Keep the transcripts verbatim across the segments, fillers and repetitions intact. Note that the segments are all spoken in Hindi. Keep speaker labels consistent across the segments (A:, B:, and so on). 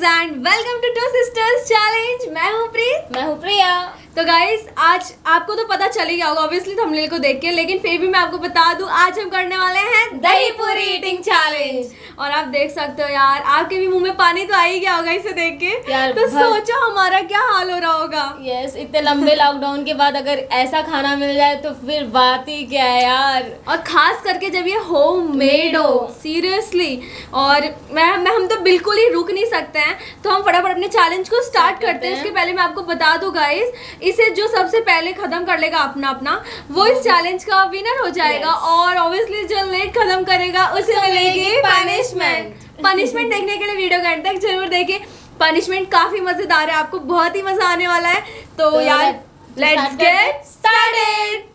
A: And welcome to two sisters challenge. मैं हूँ प्रीत।
B: मैं हूँ प्रिया।
A: तो गाइस आज आपको तो पता चल ही गया होगा ऑब्वियसली थंबनेल को देख के, लेकिन फिर भी मैं आपको बता दूं आज हम करने वाले हैं
B: दही पूरी ईटिंग चैलेंज।
A: और आप देख सकते हो यार, आपके भी मुंह में पानी तो आ ही गया होगा इसे देख के
B: यार।
A: तो सोचो हमारा क्या हाल हो रहा होगा।
B: यस, इतने लंबे लॉकडाउन के बाद अगर ऐसा खाना मिल जाए तो फिर बात ही क्या है यार।
A: और खास करके जब ये होम मेड हो, सीरियसली। और मैं मैं हम तो बिल्कुल ही रुक नहीं सकते हैं, तो हम फटाफट अपने चैलेंज को स्टार्ट करते हैं। इसके पहले मैं आपको बता दूं गाइस, इसे जो सबसे पहले खत्म कर लेगा अपना अपना वो इस चैलेंज का विनर हो जाएगा। yes. और ऑब्वियसली जो लेट खत्म करेगा उसे मिलेगी पनिशमेंट। पनिशमेंट देखने के लिए वीडियो के अंत तक जरूर देखिए। पनिशमेंट काफी मजेदार है, आपको बहुत ही मजा आने वाला है। तो, तो यार लेट्स गेट स्टार्टेड।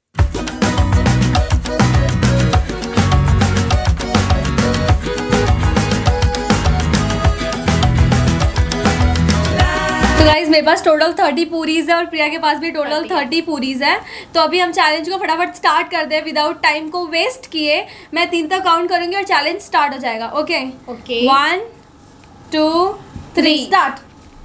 A: गाइस मेरे पास टोटल थर्टी पूरीज है और प्रिया के पास भी टोटल थर्टी पूरीज है। तो अभी हम चैलेंज को फटाफट स्टार्ट कर दे विदाउट टाइम को वेस्ट किए। मैं तीन तक काउंट करूंगी और चैलेंज स्टार्ट हो जाएगा। Okay
B: okay,
A: one two three start.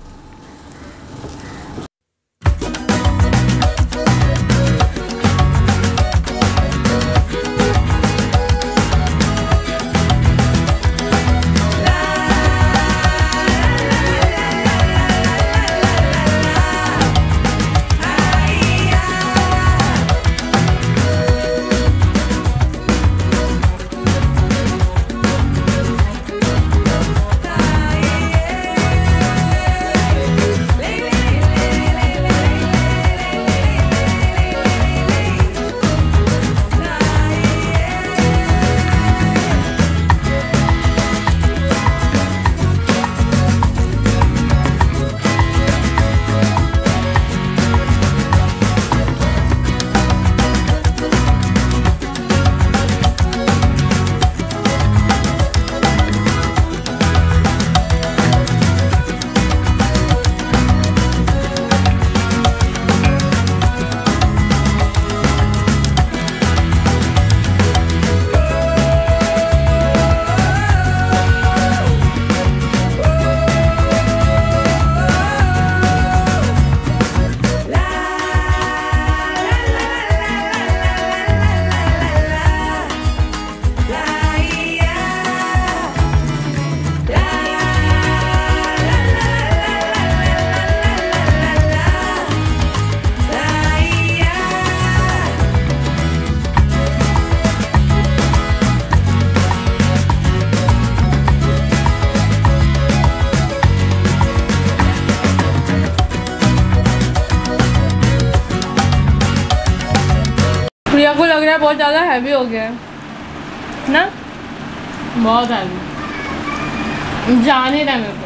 A: Priya को लग रहा है बहुत ज़्यादा हैवी हो गया है ना,
B: बहुत हैवी जाने रहा मेरे को।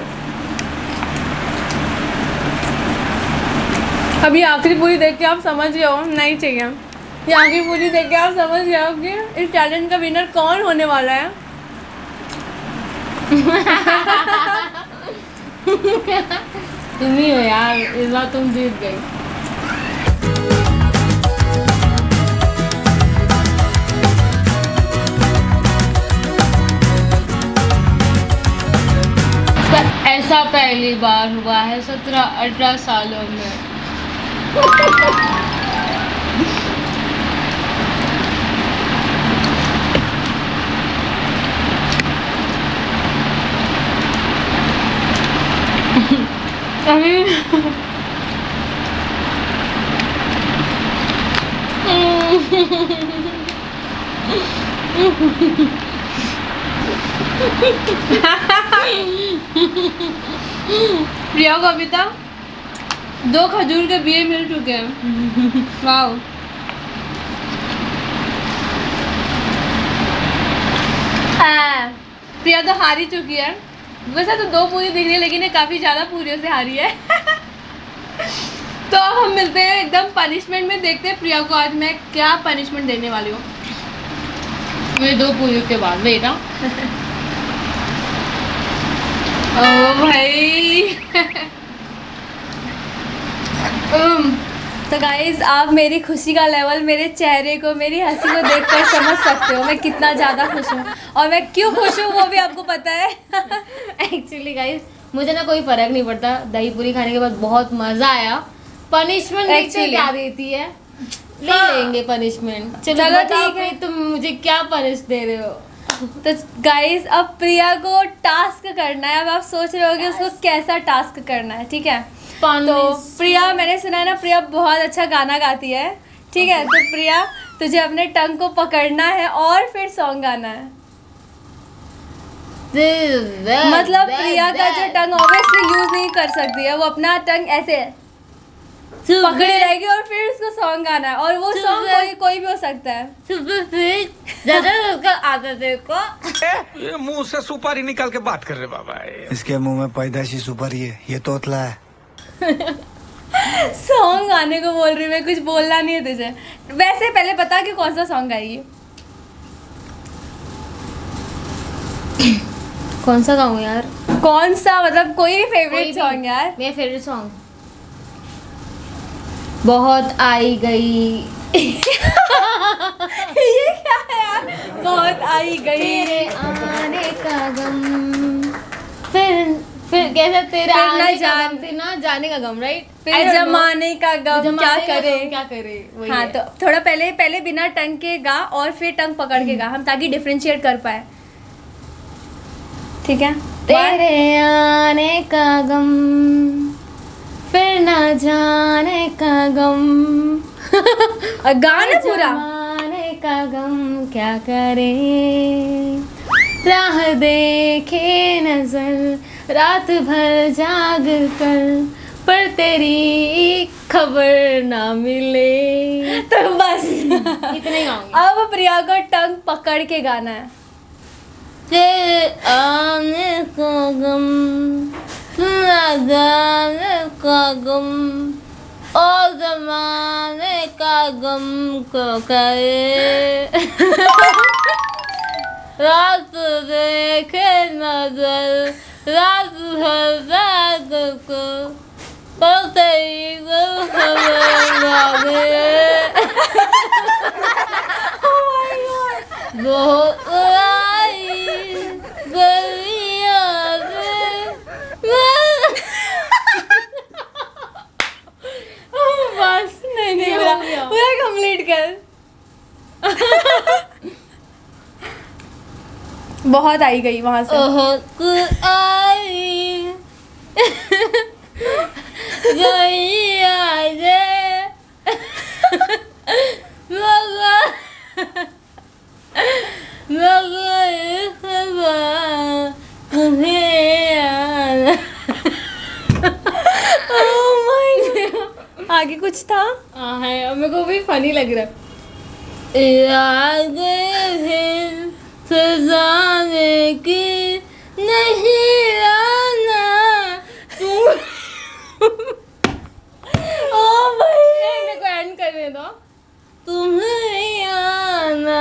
A: अभी आखिरी पूरी देख के आप समझ गए हो, नहीं चाहिए ये आखिरी पूरी देख के आप समझ गए हो कि इस चैलेंज का विनर कौन होने वाला है।
B: तुम ही हो यार, इस बार तुम जीत गई। ऐसा पहली बार हुआ है सत्रह अठारह सालों में।
A: अभी प्रिया को अभी तक दो खजूर के बीए मिल चुके हैं। वाओ। प्रिया तो हारी चुकी है। वैसे तो दो पूरी दिख रही है, लेकिन ये काफी ज्यादा पूरियों से हारी है। तो अब हम मिलते हैं एकदम पनिशमेंट में, देखते हैं प्रिया को आज मैं क्या पनिशमेंट देने वाली हूँ।
B: ये दो पूरियों के बाद बेटा।
A: ओ भाई। तो गाइज आप मेरी खुशी का लेवल मेरे चेहरे को, मेरी हंसी को देखकर समझ सकते हो मैं कितना ज़्यादा खुश हूँ। और मैं क्यों खुश हूँ वो भी आपको पता है।
B: एक्चुअली गाइज मुझे ना कोई फर्क नहीं पड़ता, दही पूरी खाने के बाद बहुत मजा आया। पनिशमेंट देखते क्या देती है, ले हाँ। लेंगे पनिशमेंट। चलो, चलो ठीक है, तुम मुझे क्या पनिश दे रहे हो?
A: तो गाइस अब प्रिया को टास्क करना है। अब आप सोच रहे होगे उसको कैसा टास्क करना है, ठीक है? तो प्रिया, मैंने सुना है ना प्रिया बहुत अच्छा गाना गाती है, ठीक है? तो प्रिया तुझे अपने टंग को पकड़ना है और फिर सॉन्ग गाना है। मतलब प्रिया का जो टंग ऑब्वियसली यूज नहीं कर सकती है, वो अपना टंग ऐसे पकड़े रहेगी और फिर उसको सॉन्ग गाना है, और वो सॉन्ग कोई कोई भी हो सकता है।
C: ये मुंह से सुपारी निकाल के बात कर रहे बाबा,
D: इसके मुंह में पैदाइशी सुपारी है, ये तोतला है।
A: सॉन्ग गाने को बोल रही, मैं कुछ बोलना नहीं है तुझे। वैसे पहले बता कि कौन सा सॉन्ग गाएगी?
B: कौन सा गाऊं यार?
A: कौन सा मतलब कोई भी फेवरेट सॉन्ग यार?
B: मेरा फेवरेट सॉन्ग बहुत आई गई।
A: ये क्या है यार? बहुत आई गई,
B: तेरे आने का गम, फिर फिर कैसे तेरे आने का गम, फिर ना जाने का गम, राइट?
A: फिर जमाने का गम क्या करे
B: क्या करे।
A: हाँ, तो थोड़ा पहले पहले बिना टंग के गा और फिर टंग पकड़ के गा, हम ताकि डिफरेंशिएट कर पाए, ठीक है?
B: तेरे आने का गम, फिर ना जाने का गम,
A: गाना पूरा।
B: जाने का गम क्या करे, राह देखे नजर रात भर जाग कर, पर तेरी खबर ना मिले।
A: तो बस
B: इतना ही गाऊंगी।
A: अब प्रिया को टंग पकड़ के गाना है।
B: तेरे आने का गम, ना जाने का गम, और जमाने का गम को करे, रात देखे नजर रात भर जाग को, पर तेरी खबर ना मिले। बहुत आई गलियां में,
A: बस नहीं नहीं पूरा पूरा कंप्लीट कर। बहुत आई गई वहां से।
B: बहुत आई गलियां में, मगर मगर खबर तुम्हें आना।
A: ओह माय गॉड, आगे कुछ था?
B: हाँ है, मेरे को भी फनी लग रहा है। आगे सजाने की नहीं आना तुम।
A: ओह भाई,
B: मेरे को एंड करने दो। तुम्हें आना।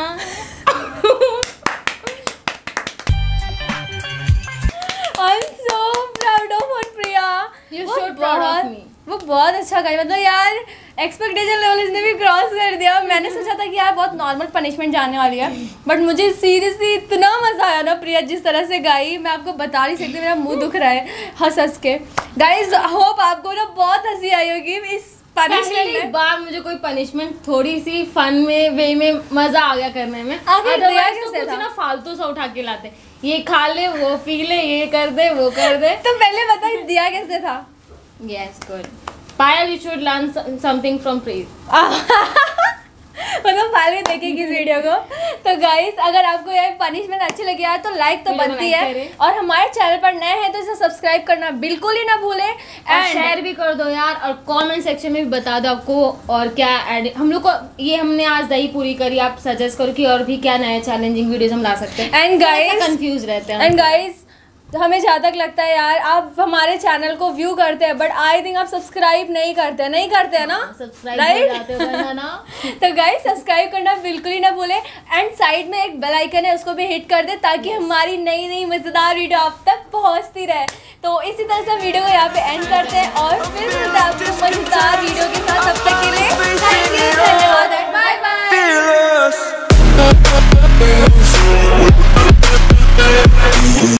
A: I'm so proud of her, Priya.
B: You should proud of me.
A: वो बहुत अच्छा गाई, मतलब यार एक्सपेक्टेशन लेवल इसने भी क्रॉस कर दिया। मैंने सोचा था कि यार बहुत नॉर्मल पनिशमेंट जाने वाली है, बट मुझे सीरियसली इतना मजा आया ना प्रिया जिस तरह से गाई, मैं आपको बता नहीं सकती, मेरा मुंह दुख रहा है हंस हंस के। गाइज होप आपको ना बहुत हंसी आई होगी इस पनिशमेंट में।
B: बार मुझे कोई पनिशमेंट थोड़ी सी फन में वे में मजा आ गया करने में। अदरवाइज तो कुछ ना फालतू सा उठा के लाते, ये खा ले वो पी ले, ये कर दे वो कर दे।
A: तो पहले बता दिया कैसे था?
B: Yes, good. Payal, you should learn something from Preet.
A: मतलब पहले देखेंगे इस वीडियो को। तो गाइस अगर आपको ये पनिशमेंट अच्छी लगी यार तो लाइक तो बनती है, और हमारे चैनल पर नए हैं तो इसे सब्सक्राइब करना बिल्कुल ही ना भूलें,
B: एंड शेयर भी कर दो यार, और कमेंट सेक्शन में भी बता दो आपको और क्या ऐड। हम लोग को ये हमने आज दही पूरी करी, आप सजेस्ट करो कि और भी क्या नए चैलेंजिंग वीडियोस हम ला सकते हैं।
A: एंड गाइस
B: कंफ्यूज रहते हैं।
A: एंड गाइस तो हमें जहाँ तक लगता है यार आप हमारे चैनल को व्यू करते हैं, बट आई थिंक आप सब्सक्राइब नहीं करते नहीं करते हैं ना,
B: राइट?
A: तो गाइस सब्सक्राइब करना बिल्कुल ही ना भूले, एंड साइड में एक बेल आइकन है उसको भी हिट कर दे ताकि हमारी नई नई मजेदार वीडियो आप तक पहुँचती रहे। तो इसी तरह से वीडियो को यहाँ पे एंड करते हैं और फिर मिलते हैं आपको मजेदार वीडियो के साथ। तब तक के लिए थैंक यू, धन्यवाद, बाय बाय।